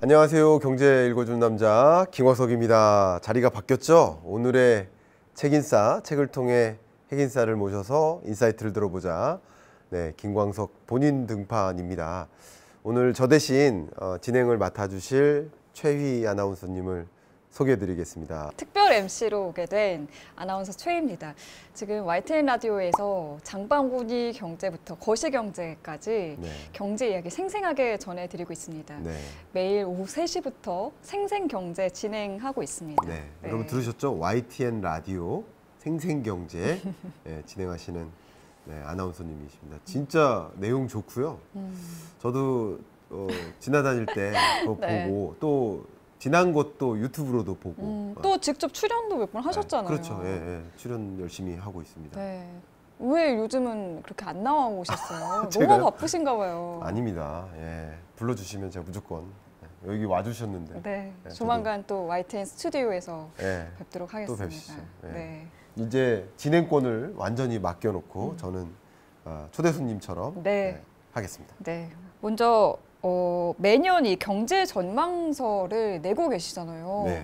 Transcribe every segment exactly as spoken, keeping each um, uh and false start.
안녕하세요. 경제 읽어주는 남자 김광석입니다. 자리가 바뀌었죠? 오늘의 책인싸, 책을 통해 핵인싸를 모셔서 인사이트를 들어보자. 네, 김광석 본인 등판입니다. 오늘 저 대신 어, 진행을 맡아주실 최희 아나운서님을 소개해드리겠습니다. 특별 엠씨로 오게 된 아나운서 최희입니다. 지금 와이티엔 라디오에서 장바구니 경제부터 거시경제까지 네. 경제 이야기 생생하게 전해드리고 있습니다. 네. 매일 오후 세 시부터 생생경제 진행하고 있습니다. 네. 네. 여러분 들으셨죠? 와이티엔 라디오 생생경제 네, 진행하시는 네, 아나운서님이십니다. 진짜 내용 좋고요. 음. 저도 어, 지나다닐 때 그거 네. 보고 또 지난 것도 유튜브로도 보고 음, 어, 또 직접 출연도 몇 번 하셨잖아요. 네, 그렇죠. 예, 예. 출연 열심히 하고 있습니다. 네. 왜 요즘은 그렇게 안 나오셨어요? 제가요? 너무 바쁘신가 봐요. 아닙니다. 예. 불러주시면 제가 무조건 예, 여기 와주셨는데 네. 네, 조만간 또 와이티엔 스튜디오에서 예, 뵙도록 또 하겠습니다. 뵙시죠. 예. 네. 이제 진행권을 완전히 맡겨놓고 음. 저는 어, 초대 손님처럼 네. 예, 하겠습니다. 네. 먼저 어, 매년 이 경제 전망서를 내고 계시잖아요. 네.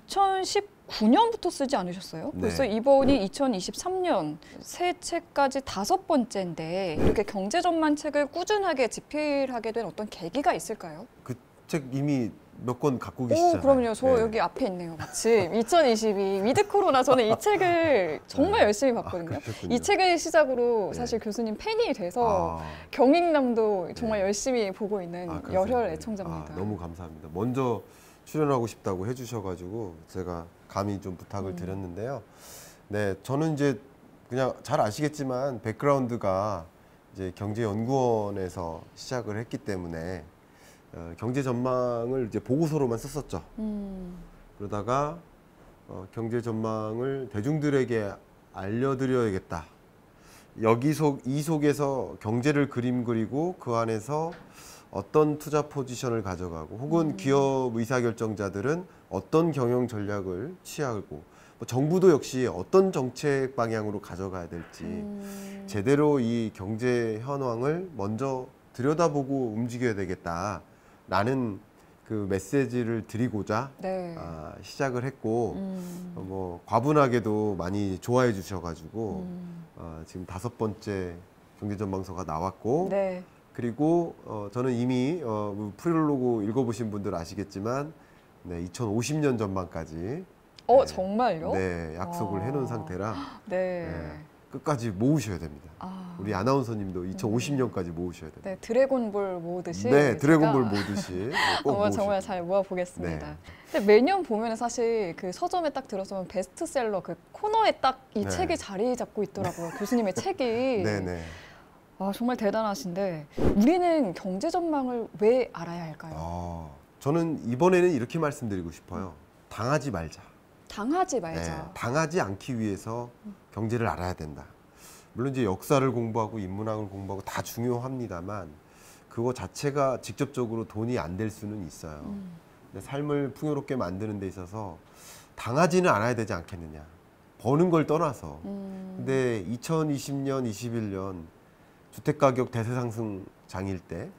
이천십구 년부터 쓰지 않으셨어요? 네. 벌써 이번이 이천이십삼 년 새 책까지 다섯 번째인데 이렇게 경제 전망 책을 꾸준하게 집필하게 된 어떤 계기가 있을까요? 그 책 이미 몇 권 갖고 오, 계시잖아요. 그럼요. 저 예. 여기 앞에 있네요. 마침 이천이십이 위드 코로나 저는 이 책을 정말 네. 열심히 아, 봤거든요. 그러셨군요. 이 책을 시작으로 네. 사실 교수님 팬이 돼서 아, 경익남도 정말 네. 열심히 보고 있는 아, 그러세요? 열혈 네. 애청자입니다. 아, 너무 감사합니다. 먼저 출연하고 싶다고 해주셔가지고 제가 감히 좀 부탁을 음. 드렸는데요. 네, 저는 이제 그냥 잘 아시겠지만 백그라운드가 이제 경제연구원에서 시작을 했기 때문에 어, 경제 전망을 이제 보고서로만 썼었죠. 음. 그러다가 어, 경제 전망을 대중들에게 알려드려야겠다. 여기 속, 이 속에서 경제를 그림 그리고 그 안에서 어떤 투자 포지션을 가져가고 혹은 음. 기업 의사결정자들은 어떤 경영 전략을 취하고 뭐 정부도 역시 어떤 정책 방향으로 가져가야 될지 음. 제대로 이 경제 현황을 먼저 들여다보고 움직여야 되겠다라는 그 메시지를 드리고자 네. 아, 시작을 했고 음. 어, 뭐 과분하게도 많이 좋아해 주셔가지고 음. 어, 지금 다섯 번째 경제전망서가 나왔고 네. 그리고 어, 저는 이미 어, 프롤로그 읽어보신 분들 아시겠지만 네, 이천오십 년 전망까지 어, 네. 정말요? 네, 약속을 아. 해놓은 상태라 네. 네, 끝까지 모으셔야 됩니다. 아. 우리 아나운서님도 이천오십 년까지 모으셔야 됩니다. 네, 드래곤볼 모으듯이. 네, 드래곤볼 제가 모으듯이 네, 꼭 정말, 모으셔야 정말 됩니다. 잘 모아보겠습니다. 네. 근데 매년 보면 사실 그 서점에 딱 들어서면 베스트셀러 그 코너에 딱 이 네. 책이 자리 잡고 있더라고요. 교수님의 책이. 네네. 아, 정말 대단하신데 우리는 경제 전망을 왜 알아야 할까요? 어, 저는 이번에는 이렇게 말씀드리고 싶어요. 당하지 말자. 당하지 네, 말자. 당하지 않기 위해서 경제를 알아야 된다. 물론 이제 역사를 공부하고 인문학을 공부하고 다 중요합니다만 그거 자체가 직접적으로 돈이 안 될 수는 있어요. 음. 근데 삶을 풍요롭게 만드는 데 있어서 당하지는 않아야 되지 않겠느냐. 버는 걸 떠나서. 음. 근데 이천이십 년, 이십일 년 주택가격 대세 상승장일 때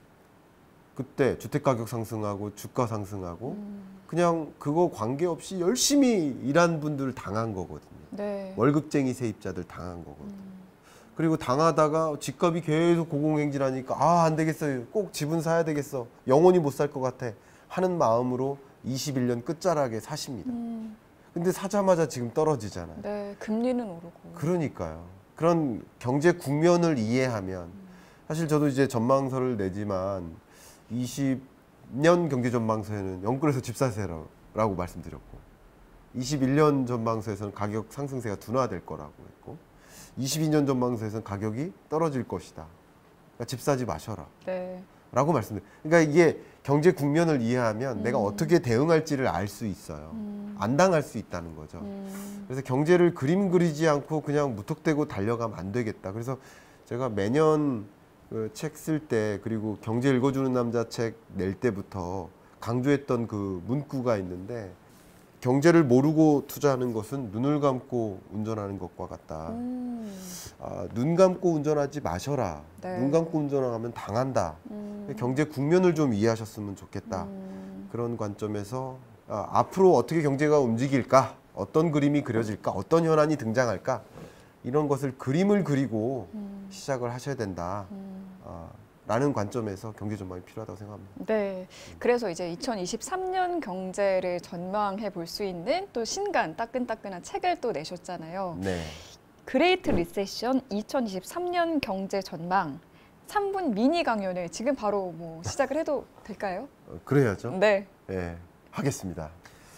그때 주택가격 상승하고 주가 상승하고 음. 그냥 그거 관계없이 열심히 일한 분들 당한 거거든요. 네. 월급쟁이 세입자들 당한 거거든요. 음. 그리고 당하다가 집값이 계속 고공행진하니까 아, 안 되겠어요. 꼭 집은 사야 되겠어. 영원히 못 살 것 같아. 하는 마음으로 이십일 년 끝자락에 사십니다. 음. 근데 사자마자 지금 떨어지잖아요. 네, 금리는 오르고. 그러니까요. 그런 경제 국면을 이해하면 사실 저도 이제 전망서를 내지만 이십 년 경제 전망서에는 영끌에서 집 사세요라고 말씀드렸고 이십일 년 전망서에서는 가격 상승세가 둔화될 거라고 했고 이십이 년 전망서에서는 가격이 떨어질 것이다. 그러니까 집 사지 마셔라. 네. 라고 말씀드려요. 그러니까 이게 경제 국면을 이해하면 음. 내가 어떻게 대응할지를 알 수 있어요. 음. 안 당할 수 있다는 거죠. 음. 그래서 경제를 그림 그리지 않고 그냥 무턱대고 달려가면 안 되겠다. 그래서 제가 매년 그 책 쓸 때 그리고 경제 읽어주는 남자 책 낼 때부터 강조했던 그 문구가 있는데 경제를 모르고 투자하는 것은 눈을 감고 운전하는 것과 같다. 음. 아, 눈 감고 운전하지 마셔라. 네. 눈 감고 운전하면 당한다. 음. 경제 국면을 좀 이해하셨으면 좋겠다. 음. 그런 관점에서 아, 앞으로 어떻게 경제가 움직일까, 어떤 그림이 그려질까, 어떤 현안이 등장할까, 이런 것을 그림을 그리고 음. 시작을 하셔야 된다. 음. 아, 라는 관점에서 경제 전망이 필요하다고 생각합니다. 네. 그래서 이제 이천이십삼 년 경제를 전망해 볼 수 있는 또 신간 따끈따끈한 책을 또 내셨잖아요. 네. 그레이트 리세션 이천이십삼 년 경제 전망 삼 분 미니 강연을 지금 바로 뭐 시작을 해도 될까요? 어, 그래야죠. 네. 네, 하겠습니다.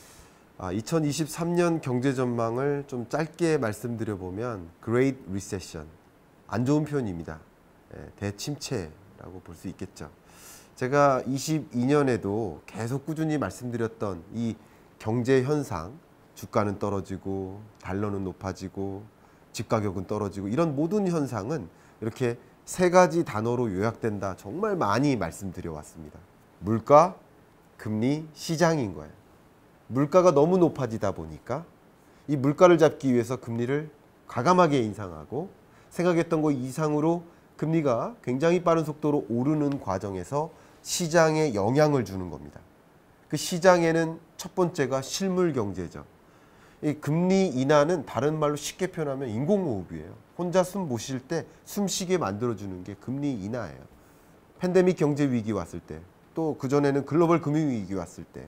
아, 이천이십삼 년 경제 전망을 좀 짧게 말씀드려 보면 Great Recession, 안 좋은 표현입니다. 예, 대침체라고 볼 수 있겠죠. 제가 이십이 년에도 계속 꾸준히 말씀드렸던 이 경제 현상, 주가는 떨어지고 달러는 높아지고 집 가격은 떨어지고 이런 모든 현상은 이렇게 세 가지 단어로 요약된다. 정말 많이 말씀드려 왔습니다. 물가, 금리, 시장인 거예요. 물가가 너무 높아지다 보니까 이 물가를 잡기 위해서 금리를 과감하게 인상하고 생각했던 것 이상으로 금리가 굉장히 빠른 속도로 오르는 과정에서 시장에 영향을 주는 겁니다. 그 시장에는 첫 번째가 실물 경제죠. 이 금리 인하는 다른 말로 쉽게 표현하면 인공호흡이에요. 혼자 숨 못 쉴 때 숨 쉬게 만들어주는 게 금리 인하예요. 팬데믹 경제 위기 왔을 때, 또 그전에는 글로벌 금융 위기 왔을 때,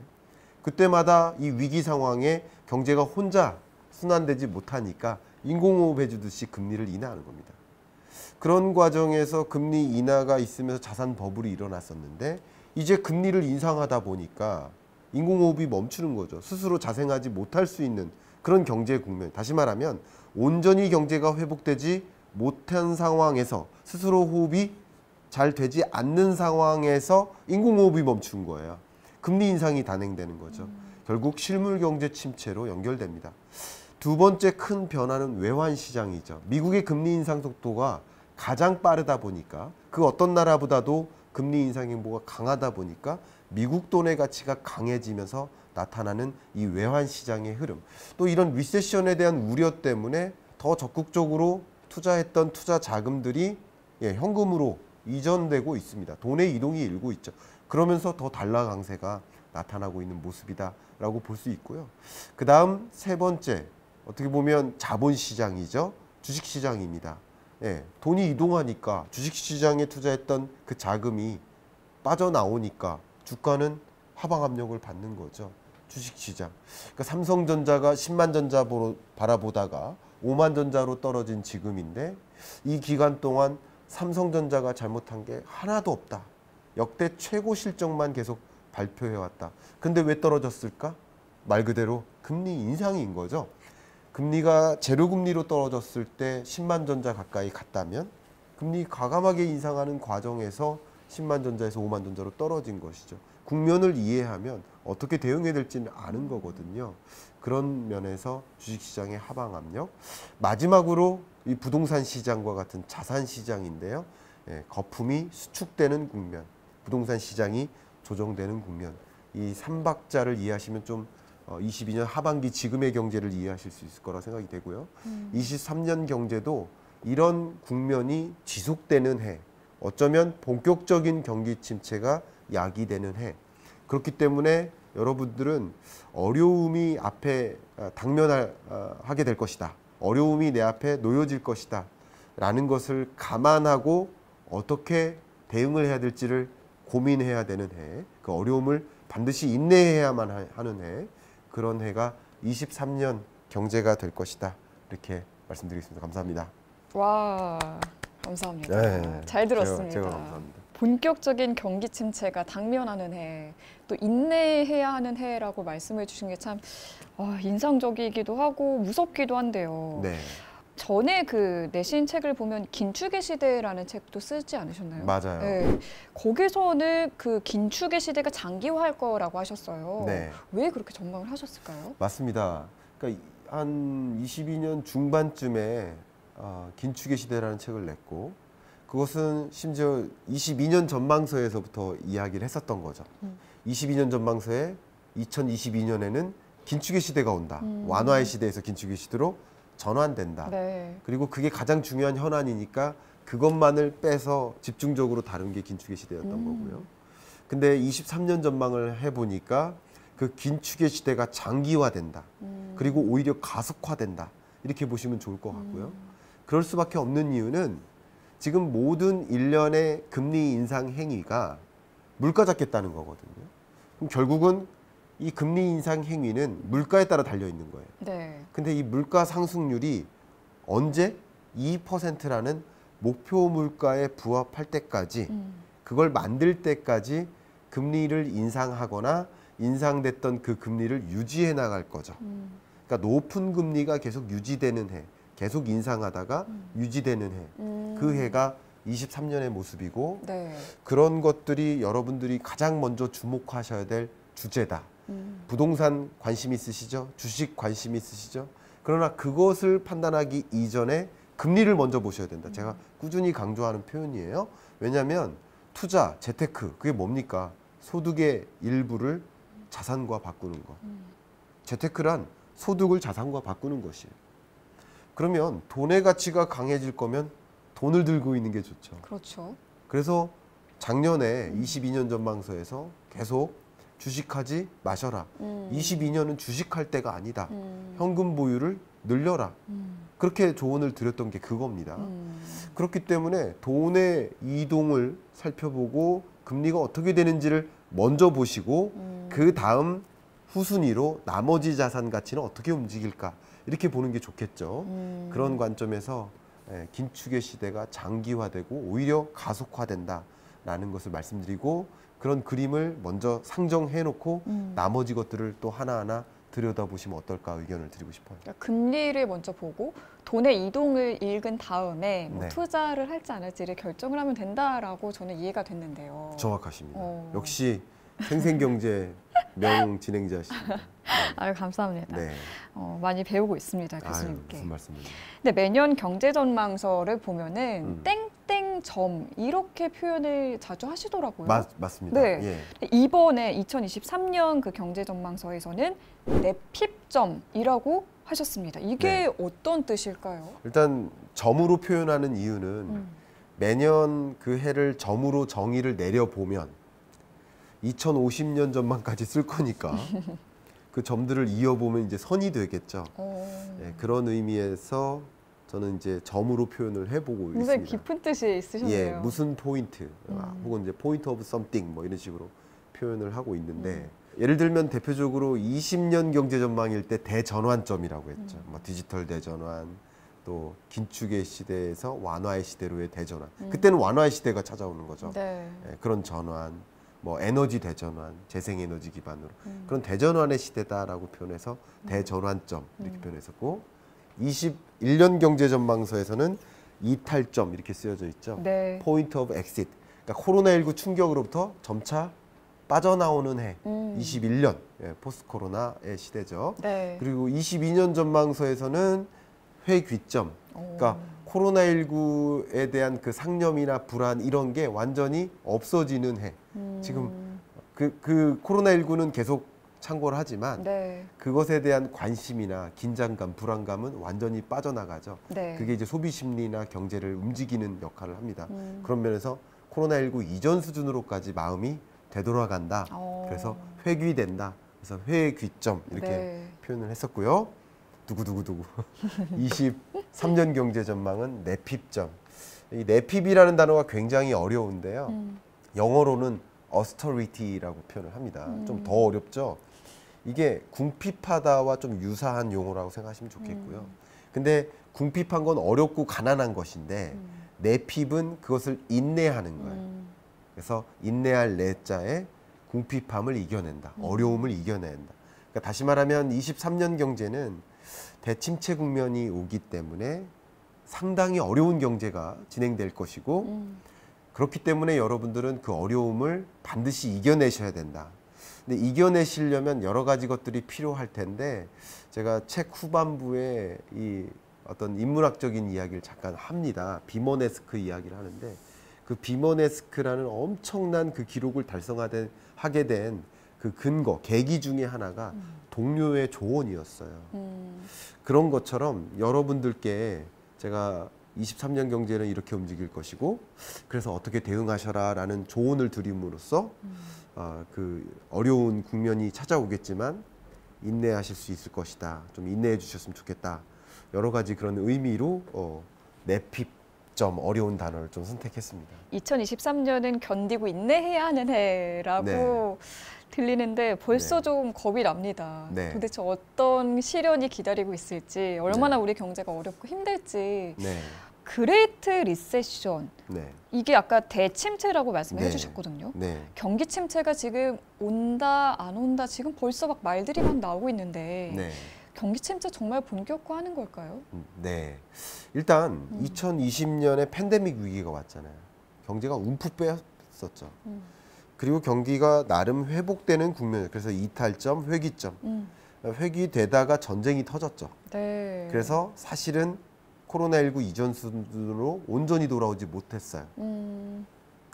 그때마다 이 위기 상황에 경제가 혼자 순환되지 못하니까 인공호흡 해주듯이 금리를 인하하는 겁니다. 그런 과정에서 금리 인하가 있으면서 자산 버블이 일어났었는데 이제 금리를 인상하다 보니까 인공호흡이 멈추는 거죠. 스스로 자생하지 못할 수 있는 그런 경제 국면. 다시 말하면 온전히 경제가 회복되지 못한 상황에서 스스로 호흡이 잘 되지 않는 상황에서 인공호흡이 멈춘 거예요. 금리 인상이 단행되는 거죠. 음. 결국 실물 경제 침체로 연결됩니다. 두 번째 큰 변화는 외환 시장이죠. 미국의 금리 인상 속도가 가장 빠르다 보니까 그 어떤 나라보다도 금리 인상 행보가 강하다 보니까 미국 돈의 가치가 강해지면서 나타나는 이 외환 시장의 흐름. 또 이런 리세션에 대한 우려 때문에 더 적극적으로 투자했던 투자 자금들이 예, 현금으로 이전되고 있습니다. 돈의 이동이 일고 있죠. 그러면서 더 달러 강세가 나타나고 있는 모습이다라고 볼 수 있고요. 그 다음 세 번째, 어떻게 보면 자본시장이죠. 주식시장입니다. 예, 돈이 이동하니까 주식시장에 투자했던 그 자금이 빠져나오니까 주가는 하방 압력을 받는 거죠. 주식시장. 그러니까 삼성전자가 십만 전자 바라보다가 오만 전자로 떨어진 지금인데 이 기간 동안 삼성전자가 잘못한 게 하나도 없다. 역대 최고 실적만 계속 발표해왔다. 근데 왜 떨어졌을까? 말 그대로 금리 인상인 거죠. 금리가 제로금리로 떨어졌을 때 십만 전자 가까이 갔다면 금리 과감하게 인상하는 과정에서 십만 전자에서 오만 전자로 떨어진 것이죠. 국면을 이해하면 어떻게 대응해야 될지는 아는 거거든요. 그런 면에서 주식시장의 하방 압력. 마지막으로 이 부동산 시장과 같은 자산 시장인데요. 예, 거품이 수축되는 국면, 부동산 시장이 조정되는 국면. 이 삼박자를 이해하시면 좀 어, 이십이 년 하반기 지금의 경제를 이해하실 수 있을 거라 생각이 되고요. 음. 이십삼 년 경제도 이런 국면이 지속되는 해, 어쩌면 본격적인 경기 침체가 야기되는 해. 그렇기 때문에 여러분들은 어려움이 앞에 당면하게 될 것이다. 어려움이 내 앞에 놓여질 것이다. 라는 것을 감안하고 어떻게 대응을 해야 될지를 고민해야 되는 해. 그 어려움을 반드시 인내해야만 하는 해. 그런 해가 이십삼 년 경제가 될 것이다. 이렇게 말씀드리겠습니다. 감사합니다. 와, 감사합니다. 네, 잘 들었습니다. 제가, 제가 감사합니다. 본격적인 경기 침체가 당면하는 해, 또 인내해야 하는 해라고 말씀해 주신 게 참 어, 인상적이기도 하고 무섭기도 한데요. 네. 전에 그 내신 책을 보면 긴축의 시대라는 책도 쓰지 않으셨나요? 맞아요. 네. 거기서는 그 긴축의 시대가 장기화할 거라고 하셨어요. 네. 왜 그렇게 전망을 하셨을까요? 맞습니다. 그러니까 한 이십이 년 중반쯤에 어, 긴축의 시대라는 책을 냈고 그것은 심지어 이십이 년 전망서에서부터 이야기를 했었던 거죠. 음. 이십이 년 전망서에 이천이십이 년에는 긴축의 시대가 온다. 음. 완화의 시대에서 긴축의 시대로 전환된다. 네. 그리고 그게 가장 중요한 현안이니까 그것만을 빼서 집중적으로 다룬 게 긴축의 시대였던 음. 거고요. 근데 이십삼 년 전망을 해보니까 그 긴축의 시대가 장기화된다. 음. 그리고 오히려 가속화된다. 이렇게 보시면 좋을 것 같고요. 음. 그럴 수밖에 없는 이유는 지금 모든 일련의 금리 인상 행위가 물가 잡겠다는 거거든요. 그럼 결국은 이 금리 인상 행위는 물가에 따라 달려 있는 거예요. 네. 근데 이 물가 상승률이 언제 이 퍼센트라는 목표 물가에 부합할 때까지 음. 그걸 만들 때까지 금리를 인상하거나 인상됐던 그 금리를 유지해 나갈 거죠. 음. 그러니까 높은 금리가 계속 유지되는 해, 계속 인상하다가 음. 유지되는 해. 음. 그 해가 이십삼 년의 모습이고 네. 그런 것들이 여러분들이 가장 먼저 주목하셔야 될 주제다. 음. 부동산 관심 있으시죠? 주식 관심 있으시죠? 그러나 그것을 판단하기 이전에 금리를 먼저 보셔야 된다. 음. 제가 꾸준히 강조하는 표현이에요. 왜냐하면 투자, 재테크 그게 뭡니까? 소득의 일부를 자산과 바꾸는 것. 음. 재테크란 소득을 자산과 바꾸는 것이에요. 그러면 돈의 가치가 강해질 거면 돈을 들고 있는 게 좋죠. 그렇죠. 그래서 작년에 음. 이십이 년 전망서에서 계속 주식하지 마셔라. 음. 이십이 년은 주식할 때가 아니다. 음. 현금 보유를 늘려라. 음. 그렇게 조언을 드렸던 게 그겁니다. 음. 그렇기 때문에 돈의 이동을 살펴보고 금리가 어떻게 되는지를 먼저 보시고 음. 그 다음 후순위로 나머지 자산 가치는 어떻게 움직일까 이렇게 보는 게 좋겠죠. 음. 그런 관점에서 예, 긴축의 시대가 장기화되고 오히려 가속화된다라는 것을 말씀드리고 그런 그림을 먼저 상정해 놓고 음. 나머지 것들을 또 하나하나 들여다보시면 어떨까 의견을 드리고 싶어요. 그러니까 금리를 먼저 보고 돈의 이동을 읽은 다음에 뭐 네. 투자를 할지 안 할지를 결정을 하면 된다라고 저는 이해가 됐는데요. 정확하십니다. 어. 역시 생생경제 명 진행자십니다. 아유, 감사합니다. 네. 어, 많이 배우고 있습니다, 아유, 교수님께. 무슨 말씀이에요? 근데 매년 경제 전망서를 보면은 음. 땡땡점 이렇게 표현을 자주 하시더라고요. 맞, 맞습니다. 네. 예. 이번에 이천이십삼 년 그 경제 전망서에서는 내핍점이라고 하셨습니다. 이게 네. 어떤 뜻일까요? 일단 점으로 표현하는 이유는 음. 매년 그 해를 점으로 정의를 내려보면 이천오십 년 전망까지 쓸 거니까 그 점들을 이어보면 이제 선이 되겠죠. 어. 예, 그런 의미에서 저는 이제 점으로 표현을 해보고 굉장히 있습니다. 깊은 뜻이 있으셨네요. 예, 무슨 포인트, 음. 아, 혹은 이제 포인트 오브 썸띵 뭐 이런 식으로 표현을 하고 있는데 음. 예를 들면 대표적으로 이십 년 경제 전망일 때 대전환점이라고 했죠. 음. 뭐 디지털 대전환, 또 긴축의 시대에서 완화의 시대로의 대전환. 음. 그때는 완화의 시대가 찾아오는 거죠. 네. 예, 그런 전환, 뭐 에너지 대전환, 재생에너지 기반으로 음. 그런 대전환의 시대다라고 표현해서 대전환점 이렇게 음. 표현했었고 이십일 년 경제 전망서에서는 이탈점 이렇게 쓰여져 있죠. 네. 포인트 오브 엑싯. 그러니까 코로나십구 충격으로부터 점차 빠져나오는 해. 음. 이십일 년 예, 포스트 코로나의 시대죠. 네. 그리고 이십이 년 전망서에서는 회귀점. 그러니까 코로나십구에 대한 그 상념이나 불안 이런 게 완전히 없어지는 해. 음. 지금 그, 그 코로나십구는 계속 창궐 하지만 네. 그것에 대한 관심이나 긴장감, 불안감은 완전히 빠져나가죠. 네. 그게 이제 소비 심리나 경제를 움직이는 역할을 합니다. 음. 그런 면에서 코로나십구 이전 수준으로까지 마음이 되돌아간다. 어. 그래서 회귀된다. 그래서 회귀점 이렇게 네. 표현을 했었고요. 두구두구두구. 이십삼 년 경제 전망은 내핍점. 이 내핍이라는 단어가 굉장히 어려운데요. 음. 영어로는 austerity라고 표현을 합니다. 음. 좀 더 어렵죠. 이게 궁핍하다와 좀 유사한 용어라고 생각하시면 좋겠고요. 음. 근데 궁핍한 건 어렵고 가난한 것인데 음. 내핍은 그것을 인내하는 거예요. 음. 그래서 인내할 내자에 궁핍함을 이겨낸다. 음. 어려움을 이겨낸다. 그러니까 다시 말하면 이십삼 년 경제는 대침체 국면이 오기 때문에 상당히 어려운 경제가 진행될 것이고 음. 그렇기 때문에 여러분들은 그 어려움을 반드시 이겨내셔야 된다. 근데 이겨내시려면 여러 가지 것들이 필요할 텐데 제가 책 후반부에 이 어떤 인문학적인 이야기를 잠깐 합니다. 비머네스크 이야기를 하는데 그 비머네스크라는 엄청난 그 기록을 달성하게 된 그 근거, 계기 중에 하나가 음. 동료의 조언이었어요. 음. 그런 것처럼 여러분들께 제가 이십삼 년 경제는 이렇게 움직일 것이고 그래서 어떻게 대응하셔라라는 조언을 드림으로써 음. 어, 그 어려운 국면이 찾아오겠지만 인내하실 수 있을 것이다. 좀 인내해 주셨으면 좋겠다. 여러 가지 그런 의미로 어, 내핍점 어려운 단어를 좀 선택했습니다. 이천이십삼 년은 견디고 인내해야 하는 해라고 네. 들리는데 벌써 네. 좀 겁이 납니다. 네. 도대체 어떤 시련이 기다리고 있을지, 얼마나 네. 우리 경제가 어렵고 힘들지. 네, 그레이트 리세션, 네, 이게 아까 대침체라고 말씀해 네. 주셨거든요. 네, 경기 침체가 지금 온다 안 온다 지금 벌써 막 말들이 막 나오고 있는데 네, 경기 침체 정말 본격화하는 걸까요? 음, 네. 일단 음. 이천이십 년에 팬데믹 위기가 왔잖아요. 경제가 움푹 빼었었죠. 음. 그리고 경기가 나름 회복되는 국면, 그래서 이탈점, 회귀점, 음. 회귀되다가 전쟁이 터졌죠. 네. 그래서 사실은 코로나십구 이전 수준으로 온전히 돌아오지 못했어요. 음.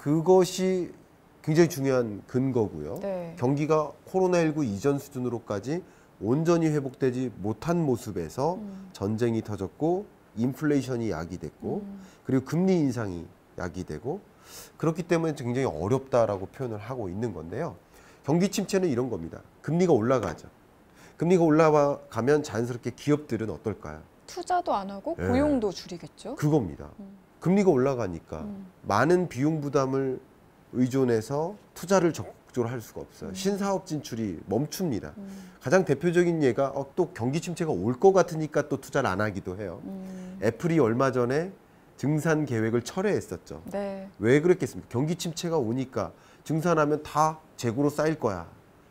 그것이 굉장히 중요한 근거고요. 네. 경기가 코로나십구 이전 수준으로까지 온전히 회복되지 못한 모습에서 음. 전쟁이 터졌고 인플레이션이 야기됐고 음. 그리고 금리 인상이 야기되고 그렇기 때문에 굉장히 어렵다라고 표현을 하고 있는 건데요. 경기 침체는 이런 겁니다. 금리가 올라가죠. 금리가 올라가면 자연스럽게 기업들은 어떨까요? 투자도 안 하고 네. 고용도 줄이겠죠. 그겁니다. 음. 금리가 올라가니까 음. 많은 비용 부담을 의존해서 투자를 적극적으로 할 수가 없어요. 음. 신사업 진출이 멈춥니다. 음. 가장 대표적인 예가 어, 또 경기 침체가 올 것 같으니까 또 투자를 안 하기도 해요. 음. 애플이 얼마 전에 증산 계획을 철회했었죠. 네. 왜 그랬겠습니까? 경기 침체가 오니까 증산하면 다 재고로 쌓일 거야.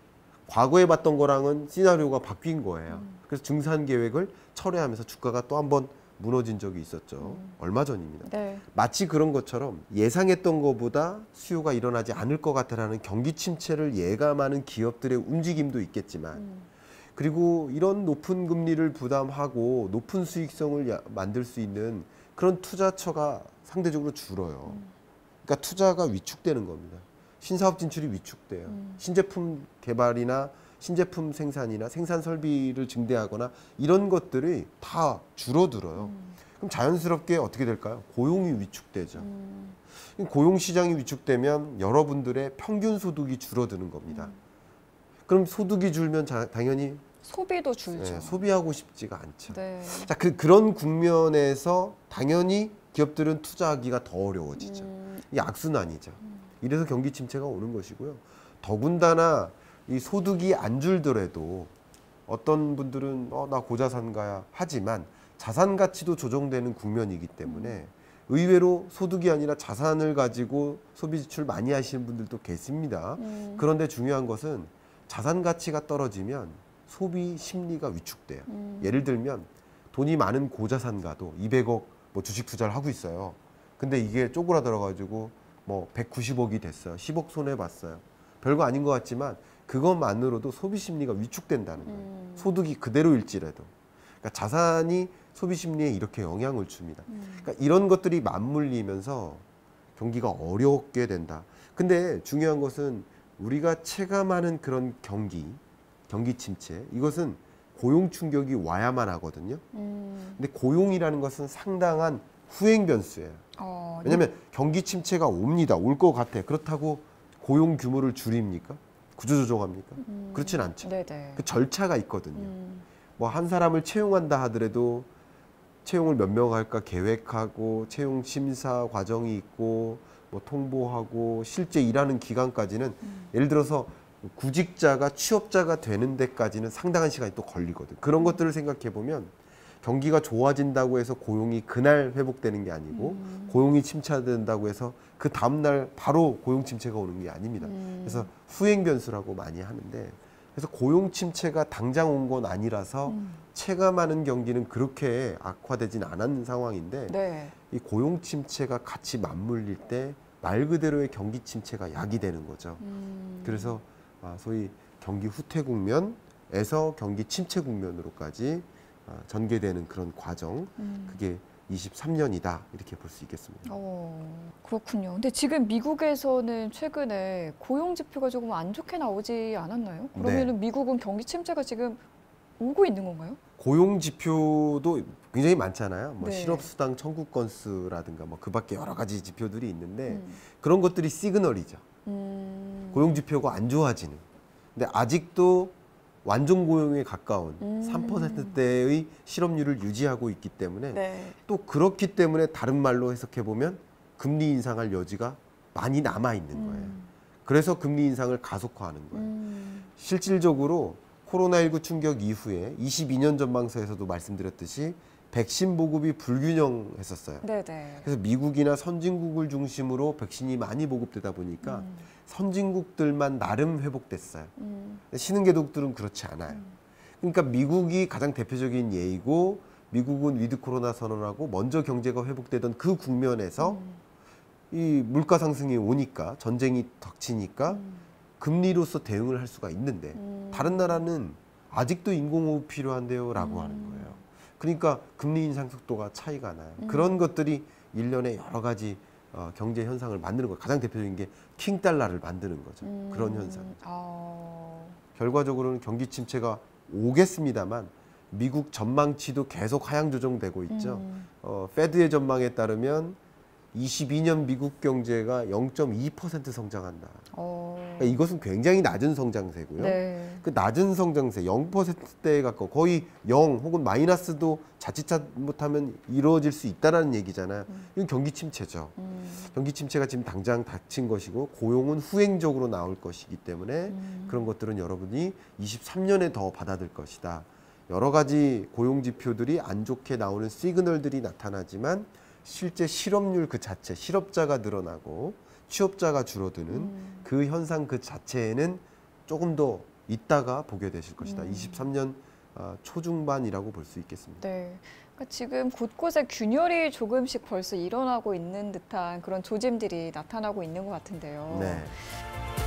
과거에 봤던 거랑은 시나리오가 바뀐 거예요. 음. 그래서 증산 계획을 철회하면서 주가가 또 한 번 무너진 적이 있었죠. 음. 얼마 전입니다. 네. 마치 그런 것처럼 예상했던 것보다 수요가 일어나지 않을 것 같다라는 경기 침체를 예감하는 기업들의 움직임도 있겠지만 음. 그리고 이런 높은 금리를 부담하고 높은 수익성을 야- 만들 수 있는 그런 투자처가 상대적으로 줄어요. 음. 그러니까 투자가 위축되는 겁니다. 신사업 진출이 위축돼요. 음. 신제품 개발이나 신제품 생산이나 생산 설비를 증대하거나 이런 것들이 다 줄어들어요. 음. 그럼 자연스럽게 어떻게 될까요? 고용이 위축되죠. 음. 고용 시장이 위축되면 여러분들의 평균 소득이 줄어드는 겁니다. 음. 그럼 소득이 줄면 자- 당연히 소비도 줄죠. 예, 소비하고 싶지가 않죠. 네. 자, 그, 그런 국면에서 당연히 기업들은 투자하기가 더 어려워지죠. 음. 이 악순환이죠. 음. 이래서 경기 침체가 오는 것이고요. 더군다나 이 소득이 안 줄더라도 어떤 분들은 어, 나 고자산가야 하지만 자산 가치도 조정되는 국면이기 때문에 의외로 소득이 아니라 자산을 가지고 소비 지출 많이 하시는 분들도 계십니다. 음. 그런데 중요한 것은 자산 가치가 떨어지면 소비 심리가 위축돼요. 음. 예를 들면 돈이 많은 고자산가도 이백억 뭐 주식 투자를 하고 있어요. 근데 이게 쪼그라들어 가지고 뭐 백구십억이 됐어요. 십억 손해 봤어요. 별거 아닌 것 같지만 그것만으로도 소비 심리가 위축된다는 거예요. 음. 소득이 그대로일지라도. 그러니까 자산이 소비 심리에 이렇게 영향을 줍니다. 음. 그러니까 이런 것들이 맞물리면서 경기가 어렵게 된다. 근데 중요한 것은 우리가 체감하는 그런 경기, 경기 침체, 이것은 고용 충격이 와야만 하거든요. 음. 근데 고용이라는 것은 상당한 후행 변수예요. 어, 왜냐하면 경기 침체가 옵니다. 올 것 같아. 그렇다고 고용 규모를 줄입니까? 구조조정합니까? 음. 그렇진 않죠. 네네. 그 절차가 있거든요. 음. 뭐 한 사람을 채용한다 하더라도 채용을 몇 명 할까 계획하고 채용 심사 과정이 있고 뭐 통보하고 실제 일하는 기간까지는 음. 예를 들어서 구직자가 취업자가 되는 데까지는 상당한 시간이 또 걸리거든. 그런 것들을 생각해 보면 경기가 좋아진다고 해서 고용이 그날 회복되는 게 아니고 음. 고용이 침체된다고 해서 그 다음날 바로 고용 침체가 오는 게 아닙니다. 음. 그래서 후행 변수라고 많이 하는데 그래서 고용 침체가 당장 온 건 아니라서 음. 체감하는 경기는 그렇게 악화되진 않은 상황인데 네. 이 고용 침체가 같이 맞물릴 때 말 그대로의 경기 침체가 야기되는 거죠. 음. 그래서 아, 소위 경기 후퇴 국면에서 경기 침체 국면으로까지 아, 전개되는 그런 과정, 음. 그게 이십삼 년이다 이렇게 볼 수 있겠습니다. 어, 그렇군요. 근데 지금 미국에서는 최근에 고용 지표가 조금 안 좋게 나오지 않았나요? 그러면은 미국은 경기 침체가 지금 오고 있는 건가요? 고용 지표도 굉장히 많잖아요. 뭐 네. 실업수당 청구 건수라든가 뭐 그밖에 여러 가지 지표들이 있는데 음. 그런 것들이 시그널이죠. 음. 고용 지표가 안 좋아지는. 근데 아직도 완전 고용에 가까운 음. 삼 퍼센트대의 실업률을 유지하고 있기 때문에 네. 또 그렇기 때문에 다른 말로 해석해 보면 금리 인상할 여지가 많이 남아 있는 거예요. 음. 그래서 금리 인상을 가속화하는 거예요. 음. 실질적으로 코로나십구 충격 이후에 이십이 년 전망서에서도 말씀드렸듯이 백신 보급이 불균형했었어요. 네네. 그래서 미국이나 선진국을 중심으로 백신이 많이 보급되다 보니까 음. 선진국들만 나름 회복됐어요. 음. 신흥개독들은 그렇지 않아요. 그러니까 미국이 가장 대표적인 예이고 미국은 위드 코로나 선언하고 먼저 경제가 회복되던 그 국면에서 음. 이 물가 상승이 오니까 전쟁이 닥치니까 음. 금리로서 대응을 할 수가 있는데 음. 다른 나라는 아직도 인공호흡 필요한데요 라고 음. 하는 거예요. 그러니까 금리 인상 속도가 차이가 나요. 음. 그런 것들이 일련의 여러 가지 어, 경제 현상을 만드는 거예요. 가장 대표적인 게 킹달러를 만드는 거죠. 음. 그런 현상. 아. 결과적으로는 경기 침체가 오겠습니다만 미국 전망치도 계속 하향 조정되고 있죠. 음. 어, 페드의 전망에 따르면 이십이 년 미국 경제가 영 점 이 퍼센트 성장한다. 어. 그러니까 이것은 굉장히 낮은 성장세고요. 네. 그 낮은 성장세 영 퍼센트대에 가까워 거의 영 혹은 마이너스도 자칫 잘못하면 이루어질 수 있다라는 얘기잖아요. 이건 경기 침체죠. 음. 경기 침체가 지금 당장 닥친 것이고 고용은 후행적으로 나올 것이기 때문에 음. 그런 것들은 여러분이 이십삼 년에 더 받아들 것이다. 여러 가지 고용 지표들이 안 좋게 나오는 시그널들이 나타나지만 실제 실업률 그 자체, 실업자가 늘어나고 취업자가 줄어드는 음. 그 현상 그 자체에는 조금 더 있다가 보게 되실 것이다. 음. 이십삼 년 초중반이라고 볼 수 있겠습니다. 네. 그러니까 지금 곳곳에 균열이 조금씩 벌써 일어나고 있는 듯한 그런 조짐들이 나타나고 있는 것 같은데요. 네.